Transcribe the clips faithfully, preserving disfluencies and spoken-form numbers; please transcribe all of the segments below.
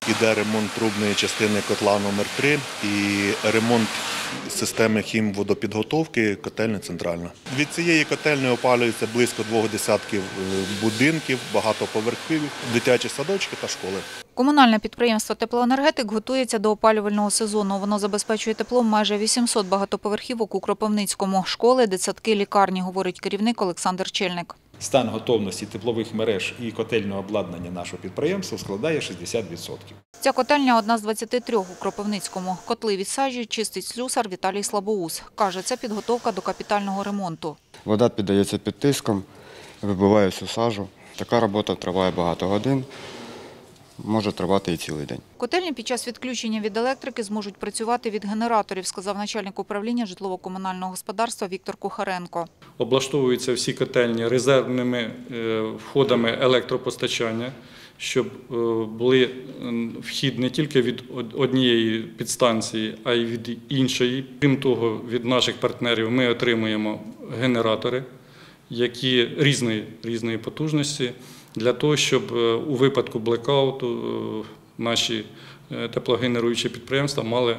іде ремонт трубної частини котла номер три і ремонт системи хімводопідготовки котельня центральна. Від цієї котельні опалюється близько двох десятків будинків, багатоповерхівок, дитячі садочки та школи. Комунальне підприємство «Теплоенергетик» готується до опалювального сезону. Воно забезпечує теплом майже вісімсот багатоповерхівок у Кропивницькому. Школи, дитсадки, лікарні, говорить керівник Олександр Чельник. Стан готовності теплових мереж і котельного обладнання нашого підприємства складає шістдесят відсотків. Ця котельня – одна з двадцяти трьох у Кропивницькому. Котли відсаджують, чистить слюсар Віталій Слабоус. Каже, це підготовка до капітального ремонту. Вода піддається під тиском, вибиває всю сажу. Така робота триває багато годин, може тривати і цілий день. Котельні під час відключення від електрики зможуть працювати від генераторів, сказав начальник управління житлово-комунального господарства Віктор Кухаренко. Облаштовуються всі котельні резервними входами електропостачання, щоб були вхід не тільки від однієї підстанції, а й від іншої. Крім того, від наших партнерів ми отримуємо генератори, які різної, різної потужності, для того, щоб у випадку блекауту наші теплогенеруючі підприємства мали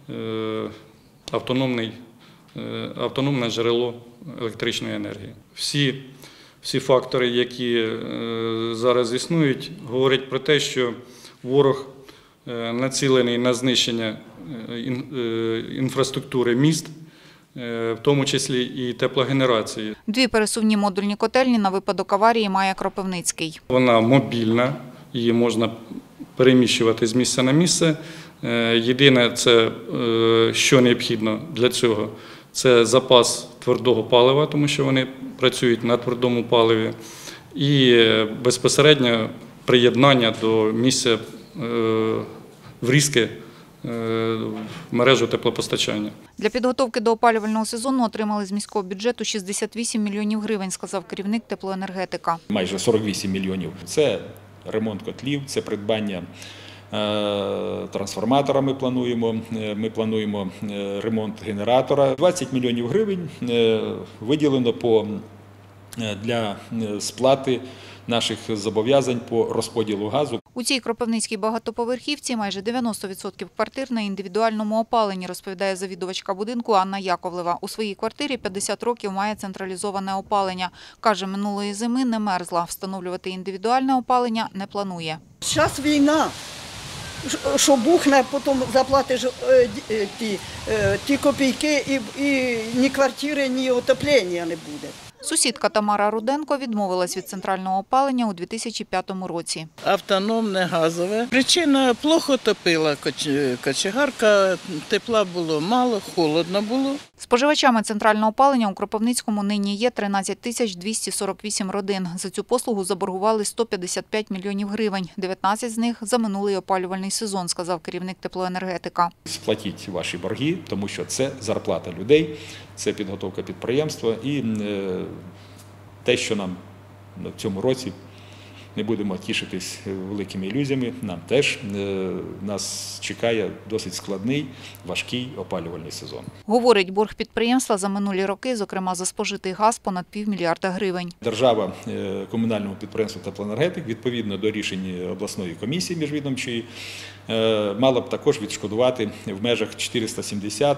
автономний, автономне джерело електричної енергії. Всі, всі фактори, які зараз існують, говорять про те, що ворог націлений на знищення інфраструктури міст, в тому числі і теплогенерації. Дві пересувні модульні котельні на випадок аварії має Кропивницький. Вона мобільна, її можна переміщувати з місця на місце. Єдине, це, що необхідно для цього, це запас твердого палива, тому що вони працюють на твердому паливі, і безпосередньо приєднання до місця врізки в мережу теплопостачання. Для підготовки до опалювального сезону отримали з міського бюджету шістдесят вісім мільйонів гривень, сказав керівник теплоенергетика. Майже сорок вісім мільйонів. Це ремонт котлів, це придбання трансформатора ми плануємо, ми плануємо ремонт генератора. двадцять мільйонів гривень виділено по, для сплати наших зобов'язань по розподілу газу. У цій кропивницькій багатоповерхівці майже дев'яносто відсотків квартир на індивідуальному опаленні, розповідає завідувачка будинку Анна Яковлева. У своїй квартирі п'ятдесят років має централізоване опалення. Каже, минулої зими не мерзла. Встановлювати індивідуальне опалення не планує. Зараз війна. Що бухне, потім заплатиш ті, ті копійки і, і ні квартири, ні отоплення не буде. Сусідка Тамара Руденко відмовилась від центрального опалення у дві тисячі п'ятому році. Автономне, газове. Причина – плохо топила кочегарка, тепла було мало, холодно було. Споживачами центрального опалення у Кропивницькому нині є тринадцять тисяч двісті сорок вісім родин. За цю послугу заборгували сто п'ятдесят п'ять мільйонів гривень. дев'ятнадцять з них за минулий опалювальний сезон, сказав керівник теплоенергетика. Сплатіть ваші борги, тому що це зарплата людей, це підготовка підприємства і те, що нам в цьому році не будемо тішитись великими ілюзіями, нам теж нас чекає досить складний, важкий опалювальний сезон. Говорить, борг підприємства за минулі роки, зокрема за спожитий газ, понад півмільярда гривень. Держава комунальному підприємству «Теплоенергетик» відповідно до рішень обласної комісії міжвідомчої мала б також відшкодувати в межах чотириста сімдесят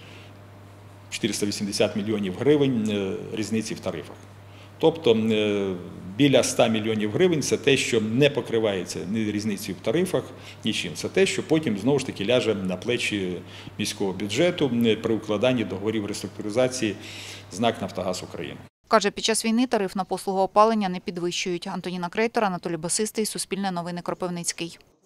- чотириста вісімдесят мільйонів гривень різниці в тарифах. Тобто біля ста мільйонів гривень – це те, що не покривається ні різницею в тарифах, нічим. Це те, що потім знову ж таки ляже на плечі міського бюджету при укладанні договорів реструктуризації з НАК «Нафтогаз України». Каже, під час війни тариф на послугу опалення не підвищують. Антоніна Крейтор, Анатолій Басистий, Суспільне новини, Кропивницький.